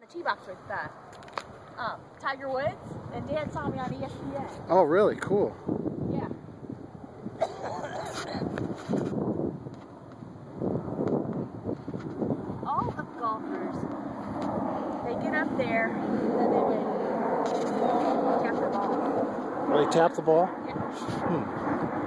the tee box with Tiger Woods, and Dad saw me on ESPN. Oh, really? Cool. Yeah. All the golfers, they get up there, and then they would tap the ball. Really tap the ball? Yeah. Hmm.